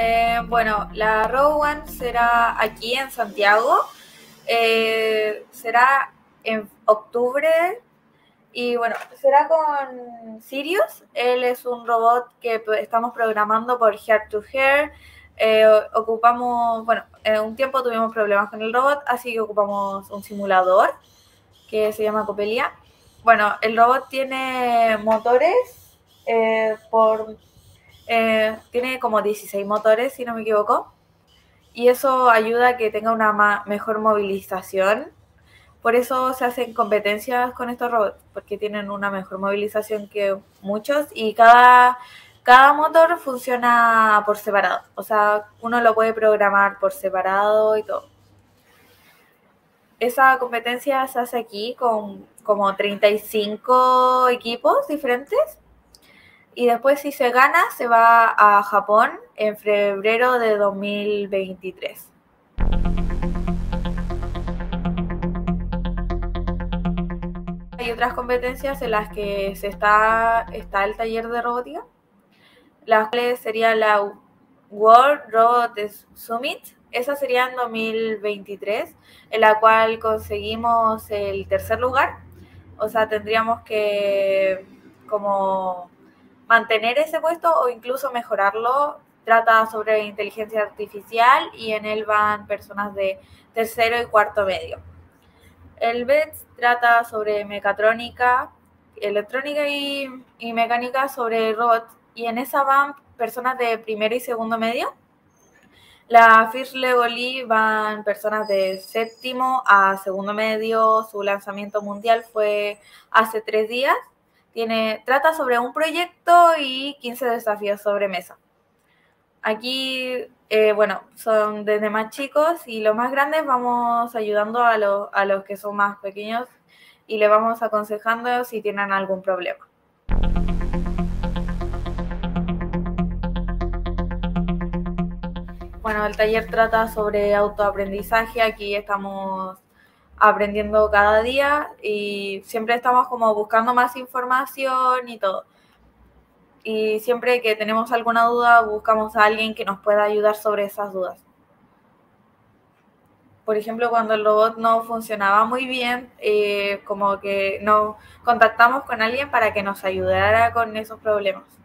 Bueno, la Row One será aquí en Santiago. Será en octubre y bueno, será con Sirius. Él es un robot que estamos programando por Heart to Heart. Ocupamos, bueno, un tiempo tuvimos problemas con el robot, así que ocupamos un simulador que se llama Copelia. Bueno, el robot tiene motores tiene como 16 motores, si no me equivoco, y eso ayuda a que tenga una mejor movilización. Por eso se hacen competencias con estos robots, porque tienen una mejor movilización que muchos y cada motor funciona por separado. O sea, uno lo puede programar por separado y todo. Esa competencia se hace aquí con como 35 equipos diferentes. Y después, si se gana, se va a Japón en febrero de 2023. Hay otras competencias en las que está el taller de robótica, las cuales sería la World Robot Summit. Esa sería en 2023, en la cual conseguimos el tercer lugar. O sea, tendríamos que como mantener ese puesto o incluso mejorarlo. Trata sobre inteligencia artificial y en él van personas de tercero y cuarto medio. El BETS trata sobre mecatrónica, electrónica y mecánica sobre robots, y en esa van personas de primero y segundo medio. La First Legoli van personas de séptimo a segundo medio. Su lanzamiento mundial fue hace 3 días. Trata sobre un proyecto y 15 desafíos sobre mesa. Aquí, bueno, son desde más chicos y los más grandes vamos ayudando a los que son más pequeños y le vamos aconsejando si tienen algún problema. Bueno, el taller trata sobre autoaprendizaje. Aquí estamos aprendiendo cada día y siempre estamos como buscando más información y todo. Y siempre que tenemos alguna duda buscamos a alguien que nos pueda ayudar sobre esas dudas. Por ejemplo, cuando el robot no funcionaba muy bien, como que nos contactamos con alguien para que nos ayudara con esos problemas.